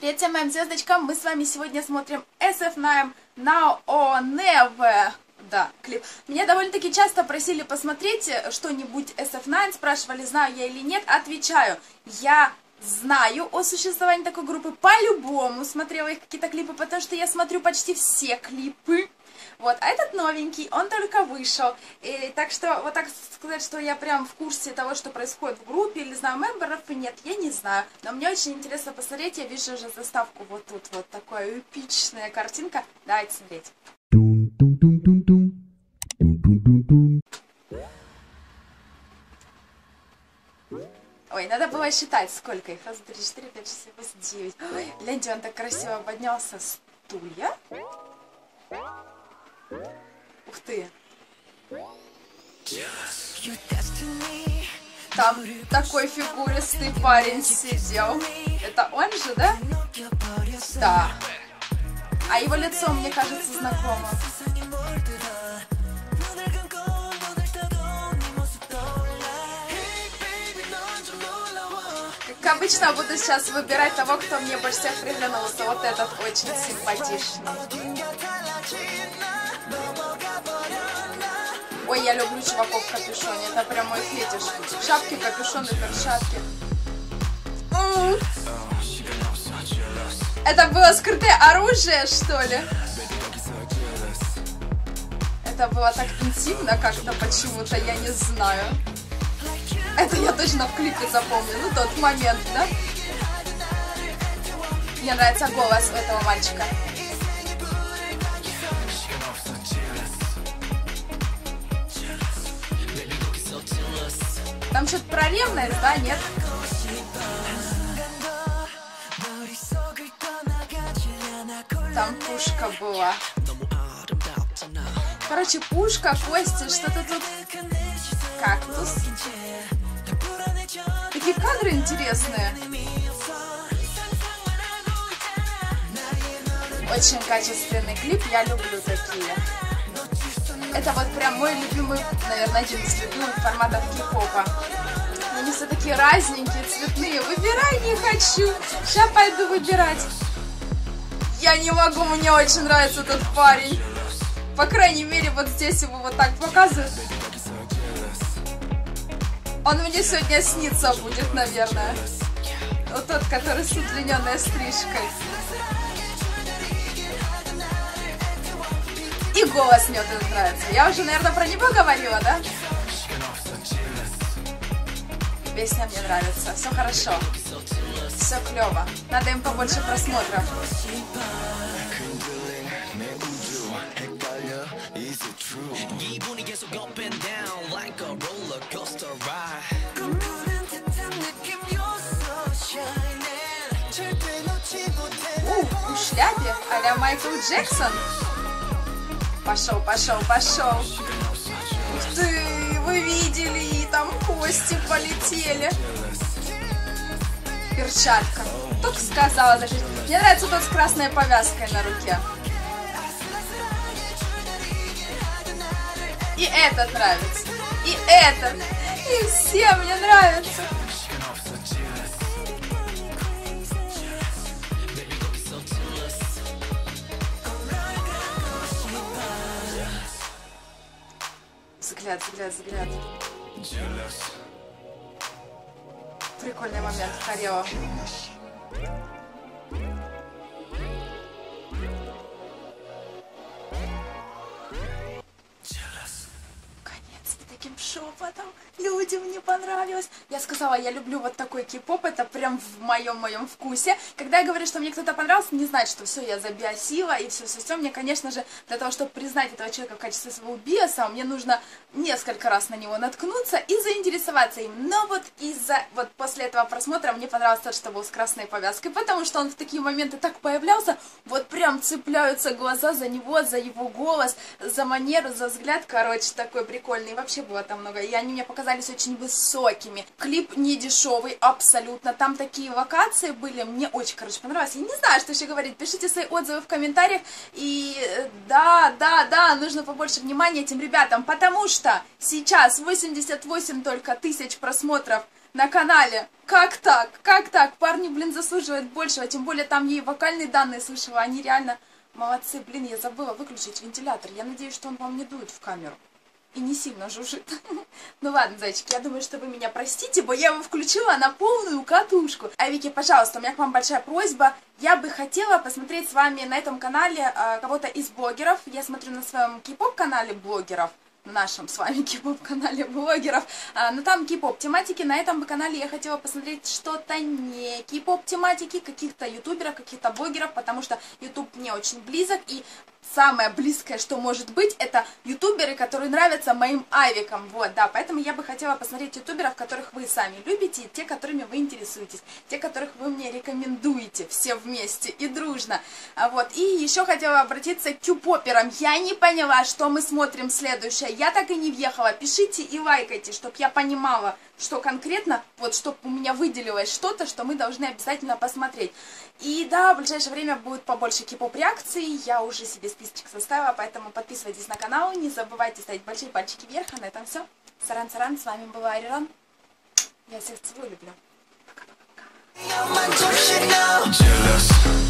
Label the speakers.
Speaker 1: Привет всем моим звездочкам, мы с вами сегодня смотрим SF9 Now or Never. Да, клип. Меня довольно-таки часто просили посмотреть что-нибудь SF9, спрашивали, знаю я или нет. Отвечаю, я знаю о существовании такой группы, по-любому смотрела их какие-то клипы, потому что я смотрю почти все клипы. Вот, а этот новенький, он только вышел. И так что, вот так сказать, что я прям в курсе того, что происходит в группе, или знаю мемберов, нет, я не знаю. Но мне очень интересно посмотреть, я вижу уже заставку вот тут, вот такая эпичная картинка. Давайте смотреть. Ой, надо было считать, сколько их. Раз, два, три, четыре, пять, шесть, семь, восемь, девять. Ой, гляньте, он так красиво поднялся с стулья. Ух ты. Там такой фигуристый парень сидел. Это он же, да? Да. А его лицо, мне кажется, знакомо. Как обычно, буду сейчас выбирать того, кто мне больше всех приглянулся. Вот этот очень симпатичный. Ой, я люблю чуваков в капюшоне. Это прям мой фетиш. Шапки, капюшоны, перчатки. Это было скрытое оружие, что ли? Это было так интимно как-то почему-то, я не знаю. Это я точно в клипе запомню. Ну, тот момент, да? Мне нравится голос у этого мальчика. Там что-то про ревность, да? Нет? Там пушка была. Короче, пушка, кости, что-то тут... Кактус. Такие кадры интересные. Очень качественный клип, я люблю такие. Это вот прям мой любимый, наверное, один из любимых форматов кей-попа. Они все такие разненькие, цветные. Выбирай не хочу. Сейчас пойду выбирать. Я не могу, мне очень нравится этот парень. По крайней мере, вот здесь его вот так показывают. Он мне сегодня снится будет, наверное. Вот тот, который с удлиненной стрижкой. И голос мне вот этот нравится. Я уже, наверное, про него говорила, да? Песня мне нравится. Все хорошо. Все клево. Надо им побольше просмотров. В шляпе а-ля Майкл Джексон. Пошел, пошел, пошел. Ух ты, вы видели, и там кости полетели. Перчатка. Только сказала за жизнь. Мне нравится тот с красной повязкой на руке. И этот нравится. И этот. И все мне нравятся. Взгляд, взгляд, взгляд. Прикольный момент, Харео. Конец-то таким шепотом. Людям не понравилось. Я сказала, я люблю вот такой кей-поп, это прям в моем вкусе. Когда я говорю, что мне кто-то понравился, не значит, что все, я забиосила и все. Мне, конечно же, для того, чтобы признать этого человека в качестве своего биоса, мне нужно несколько раз на него наткнуться и заинтересоваться им. Но вот вот после этого просмотра мне понравился тот, что был с красной повязкой, потому что он в такие моменты так появлялся, вот прям цепляются глаза за него, за его голос, за манеру, за взгляд, короче, такой прикольный. И вообще было там много, и они мне показались очень высокими. Клип не дешевый, абсолютно. Там такие локации были, мне очень, короче, понравилось. Я не знаю, что еще говорить. Пишите свои отзывы в комментариях. И да, нужно побольше внимания этим ребятам, потому что сейчас 88 только тысяч просмотров на канале. Как так? Как так? Парни, блин, заслуживают большего. Тем более там ей вокальные данные слышала. Они реально молодцы. Блин, я забыла выключить вентилятор. Я надеюсь, что он вам не дует в камеру. И не сильно жужжит. Ну ладно, зайчики, я думаю, что вы меня простите, бо я его включила на полную катушку. А Вики, пожалуйста, у меня к вам большая просьба. Я бы хотела посмотреть с вами на этом канале кого-то из блогеров. Я смотрю на своем кей-поп канале блогеров. На нашем с вами кей-поп-канале блогеров, но там кей-поп тематики. На этом канале я хотела посмотреть что-то не кей-поп тематики, каких-то ютуберов, каких-то блогеров, потому что ютуб мне очень близок, и самое близкое, что может быть, это ютуберы, которые нравятся моим авикам, вот, да, поэтому я бы хотела посмотреть ютуберов, которых вы сами любите, и те, которыми вы интересуетесь, те, которых вы мне рекомендуете, все вместе и дружно, вот, и еще хотела обратиться к кью-поперам. Я не поняла, что мы смотрим следующее, я так и не въехала, пишите и лайкайте, чтобы я понимала, что конкретно, вот, чтобы у меня выделилось что-то, что мы должны обязательно посмотреть. И да, в ближайшее время будет побольше кей-поп реакций, я уже себе списочек составила, поэтому подписывайтесь на канал, не забывайте ставить большие пальчики вверх, а на этом все. Саран-саран, с вами была Ариран, я всех целую, люблю. Пока-пока-пока.